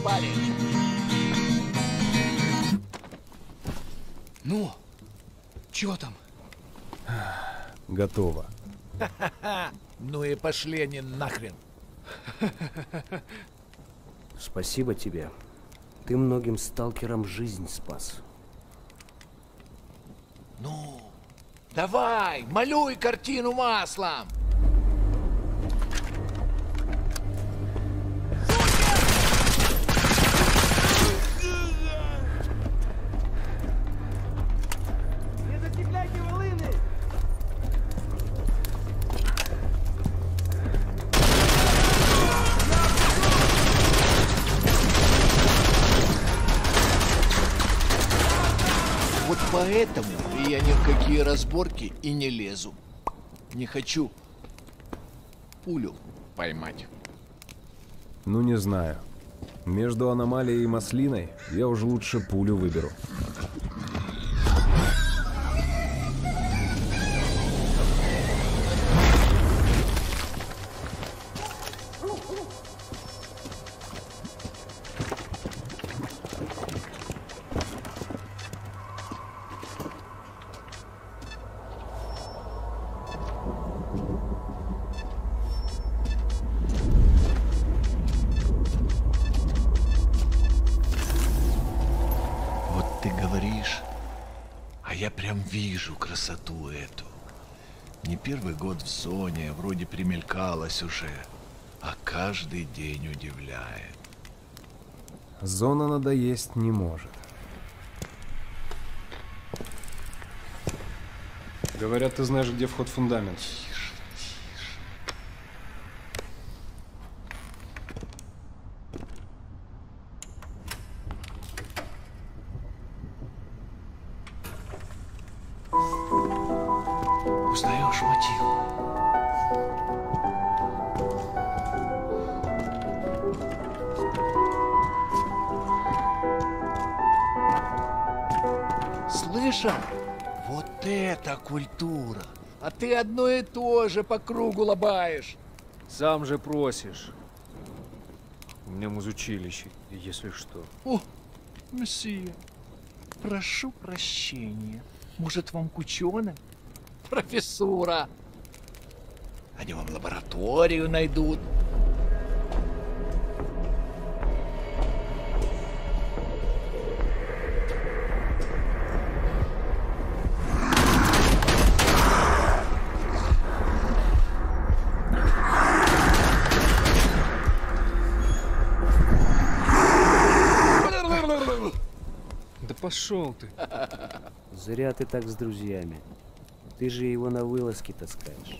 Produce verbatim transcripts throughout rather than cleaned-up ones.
парень. Ну, чё там? Готово. Ну и пошли они нахрен. Спасибо тебе. Ты многим сталкерам жизнь спас. Ну, давай, малюй картину маслом. Не зацепляйте волыны! Вот поэтому я ни в какие разборки и не лезу. Не хочу пулю поймать. Ну, не знаю. Между аномалией и маслиной я уже лучше пулю выберу. Вот ты говоришь, а я прям вижу красоту эту. Не первый год в зоне, вроде примелькалась уже, а каждый день удивляет. Зона надоесть не может. Говорят, ты знаешь, где вход в фундамент. Узнаешь мотив? Слышал? Вот это культура! А ты одно и то же по кругу лобаешь. Сам же просишь. У меня музучилище, если что. О, месье, прошу прощения. Может, вам к ученым? Профессура. Они вам лабораторию найдут. Да пошел ты. Зря ты так с друзьями. Ты же его на вылазки таскаешь.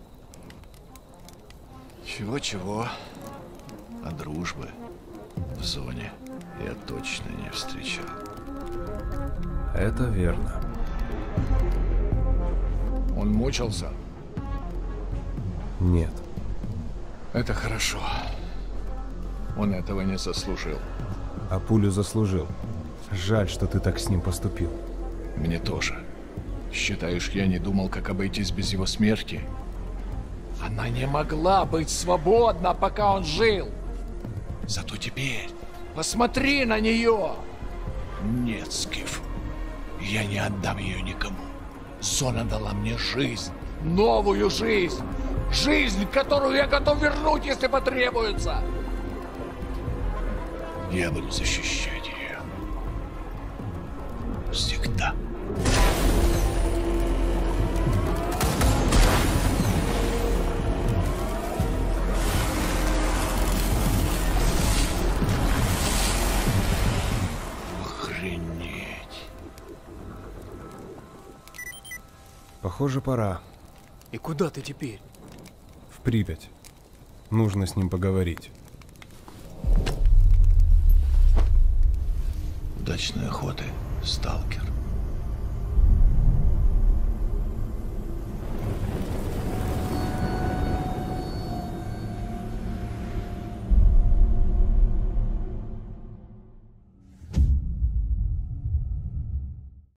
Чего-чего, а дружбы в зоне я точно не встречал. Это верно. Он мучился? Нет. Это хорошо. Он этого не заслужил. А пулю заслужил. Жаль, что ты так с ним поступил. Мне тоже. Считаешь, я не думал, как обойтись без его смерти? Она не могла быть свободна, пока он жил. Зато теперь посмотри на нее. Нет, Скиф, я не отдам ее никому. Зона дала мне жизнь, новую жизнь. Жизнь, которую я готов вернуть, если потребуется. Я буду защищать ее. Всегда. Охренеть. Похоже, пора. И куда ты теперь? В Припять. Нужно с ним поговорить. Удачной охоты, сталкер.